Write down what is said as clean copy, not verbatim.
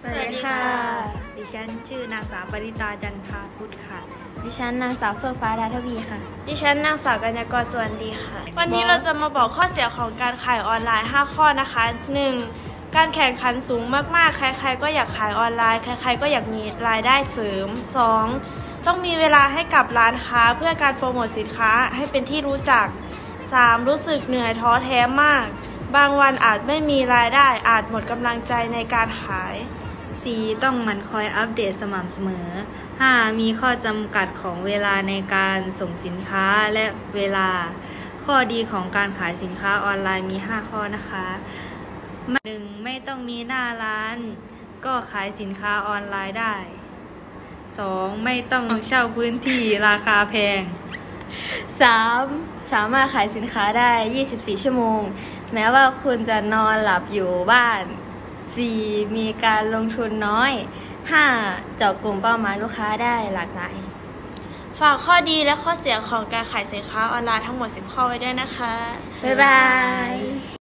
สวัสดีค่ะดิฉันชื่อนางสาวปริตาจันทาพุทธค่ะดิฉันนางสาวเฟื่องฟ้าดาทวีค่ะดิฉันนางสาวกัญญากรสวนดีค่ะวันนี้เราจะมาบอกข้อเสียของการขายออนไลน์5ข้อนะคะ 1. การแข่งขันสูงมากๆใครๆก็อยากขายออนไลน์ใครๆก็อยากมีรายได้เสริม 2. ต้องมีเวลาให้กับร้านค้าเพื่อการโปรโมทสินค้าให้เป็นที่รู้จัก 3. รู้สึกเหนื่อยท้อแท้มากบางวันอาจไม่มีรายได้อาจหมดกำลังใจในการขาย 4. ต้องหมั่นคอยอัปเดตสม่ำเสมอ 5. มีข้อจำกัดของเวลาในการส่งสินค้าและเวลาข้อดีของการขายสินค้าออนไลน์มี5ข้อนะคะ 1. ไม่ต้องมีหน้าร้านก็ขายสินค้าออนไลน์ได้ 2. ไม่ต้องเช่าพื้นที่ราคาแพง 3. สามารถขายสินค้าได้ 24 ชั่วโมงแม้ว่าคุณจะนอนหลับอยู่บ้าน 4. มีการลงทุนน้อย 5. เจาะกลุ่มเป้าหมายลูกค้าได้หลากหลายฝากข้อดีและข้อเสียของการขายสินค้าออนไลน์ทั้งหมด10ข้อไว้ด้วยนะคะบ๊ายบาย